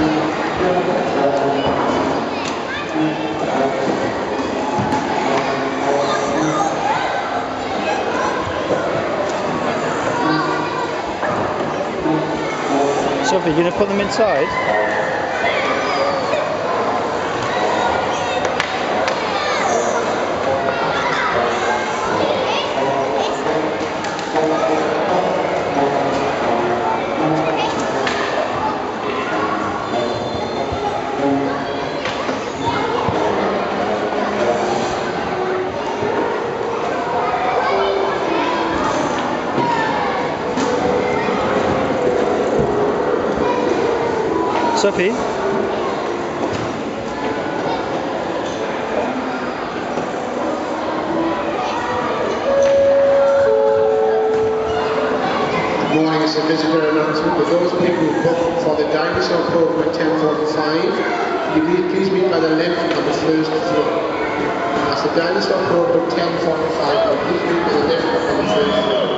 Sophie, you going to put them inside? Sophie? Good morning, it's a visitor announcement. For those people who booked for the dinosaur program at 10:45, could you please meet by the lift on the first floor. That's the dinosaur program at 10:45, please meet by the lift on the first floor.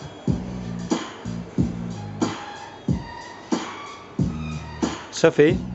Sophie?